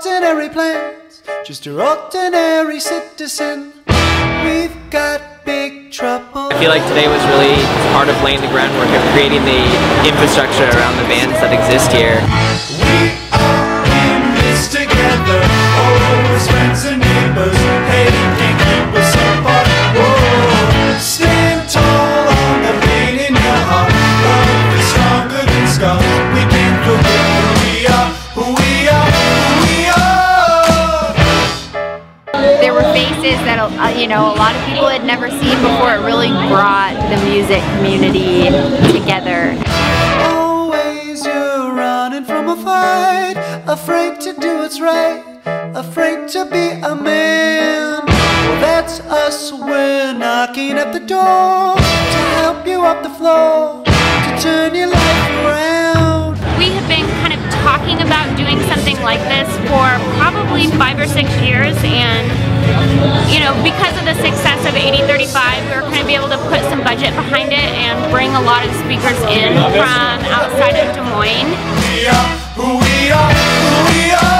ordinary plans, just an ordinary citizen. We've got big trouble. I feel like today was really part of laying the groundwork of creating the infrastructure around the bands that exist here. We are in this together, always friends and neighbors. Hey, can't keep us apart. Whoa, stand tall on the pain in your heart. Love is stronger than scars. We can't forget who we are, who we are, who we are. There were faces that a lot of people had never seen before. It really brought the music community together. Always you're running from a fight, afraid to do what's right, afraid to be a man. Well, that's us. We're knocking at the door to help you up the floor, to turn your life around. We have been kind of talking about doing something like this for probably 5 or 6 years, and because of the success of 8035, we were going to be able to put some budget behind it and bring a lot of speakers in from outside of Des Moines. We are who we are, who we are.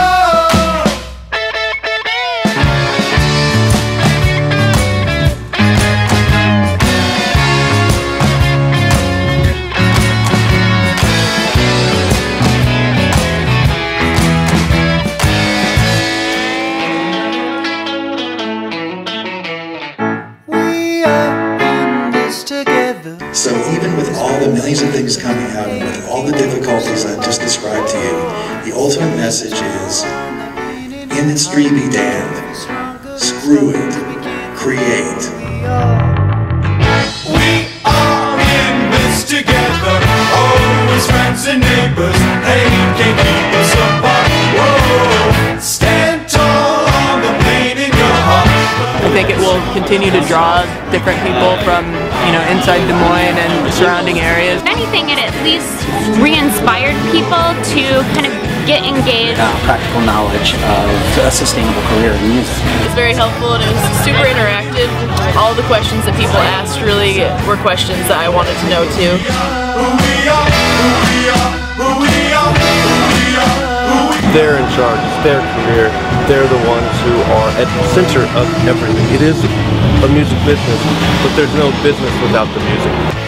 So even with all the millions of things coming out and with all the difficulties I've just described to you, the ultimate message is, industry be damned, screw it, create. We are in this together, always friends and neighbors. Hey, can't keep us apart. Whoa, stand tall on the pain in your heart. I think it will continue to draw different people from inside Des Moines and the surrounding areas. If anything, it at least re-inspired people to kind of get engaged. Practical knowledge of a sustainable career in music. It's very helpful and it was super interactive. All the questions that people asked really were questions that I wanted to know too. They're in charge, it's their career, they're the ones who are at the center of everything. It is a music business, but there's no business without the music.